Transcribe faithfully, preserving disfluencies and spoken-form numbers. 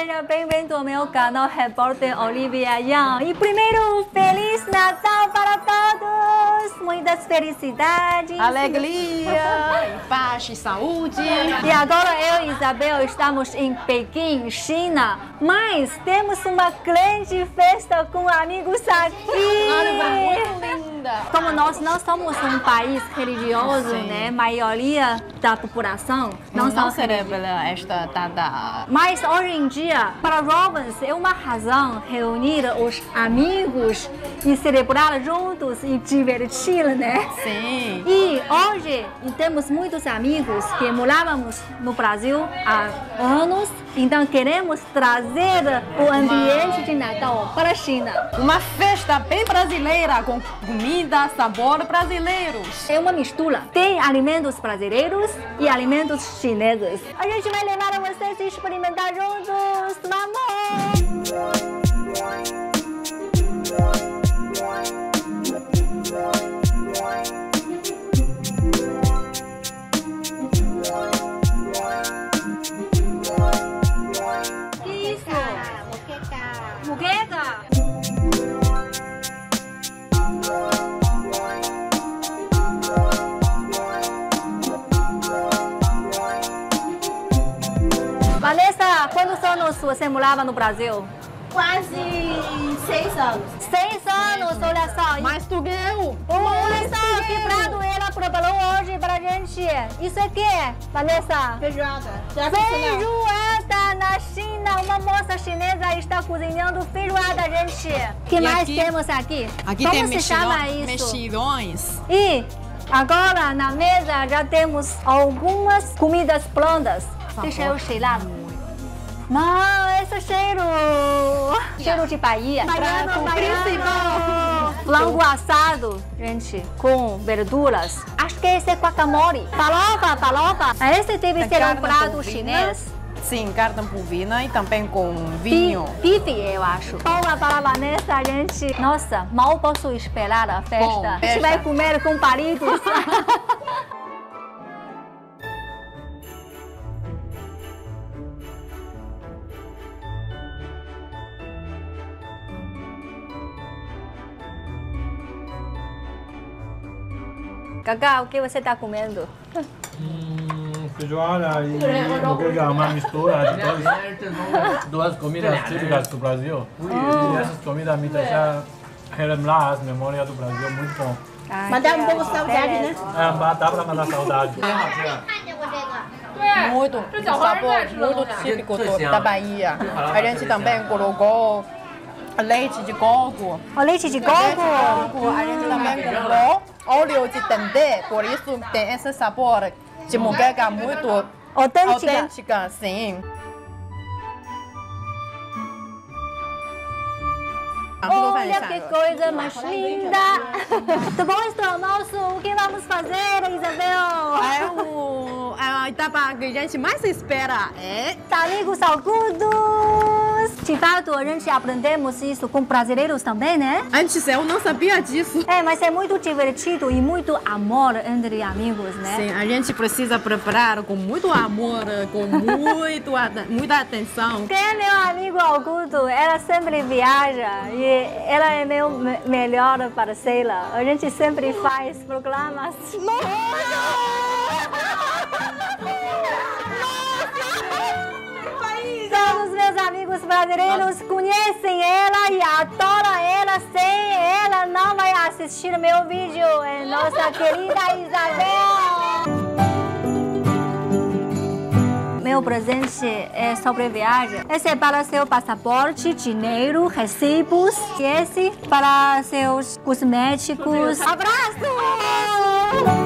seja bem-vindo ao meu canal Repórter Olivia Yang. E primeiro, Feliz Natal para todos! Muitas felicidades! Alegria, paz e saúde! E agora eu e Isabel estamos em Pequim, China, mas temos uma grande festa com amigos aqui! Muito linda! Como nós não somos um país religioso, Sim. né? A maioria da população não, Não, são não celebra esta data. Mas hoje em dia, para Robbins, é uma razão reunir os amigos e celebrar juntos e divertir, né? Sim. E hoje temos muitos amigos que morávamos no Brasil há anos, então queremos trazer o ambiente de Natal para a China. Uma festa bem brasileira, com comida, sabor brasileiros. É uma mistura. Tem alimentos brasileiros e alimentos chineses. A gente vai levar vocês a experimentar juntos. Vamos! Que isso? Muqueca. Muqueca? Vanessa, quantos anos você morava no Brasil? Quase seis anos. Seis anos, olha só. Mas tu ganhou! Olha só que prato ela preparou hoje pra gente. Isso aqui, Vanessa? Feijoada. Tradicional. Feijoada na China. Uma moça chinesa está cozinhando feijoada, gente. O que E mais aqui- temos aqui? Aqui Como tem se chama mexilhão- isso? mexilhões. E agora na mesa já temos algumas comidas prontas. Deixa eu cheirar. Mas esse cheiro! Cheiro de Bahia. Prato principal. Flango assado, gente, com verduras. Acho que esse é guacamole. Farofa, farofa. Esse deve ser um Carne prato bovina. chinês. Sim, carne bovina e também com Bi- vinho. Bife, eu acho. Palma para a Vanessa, gente. Nossa, mal posso esperar a festa. Bom, a gente festa. vai comer com palitos. Cacau, o que você está comendo? Hum, feijoada e moqueca, uma mistura de duas, duas comidas típicas do Brasil. E essas comidas me deixam relembrar as memórias do Brasil, muito bom. Mas dá um pouco de saudade, né? É, dá pra matar saudade. Muito um sabor muito típico do- da Bahia. A gente também colocou leite de coco. O leite de Leite de coco? coco. A gente também colocou óleo de dendê, por isso tem esse sabor de moqueca muito Autêntica. autêntica, sim. Olha que coisa mais linda! Tá bom, este almoço, o que vamos fazer, Isabel? É o, é a etapa que a gente mais espera. É Amigos agudos! De fato, a gente aprendemos isso com brasileiros também, né? Antes eu não sabia disso. É, mas é muito divertido e muito amor entre amigos, né? Sim, a gente precisa preparar com muito amor, com muito, ate- muita atenção. Quem é meu amigo Augusto, ela sempre viaja e ela é meu me- melhor parceira. A gente sempre faz programas. Todos meus amigos brasileiros conhecem ela e adoram ela. Sem ela, não vai assistir meu vídeo. É nossa querida Isabel. Meu presente é sobre viagem. Esse é para seu passaporte, dinheiro, recibos. E esse para seus cosméticos. Abraço!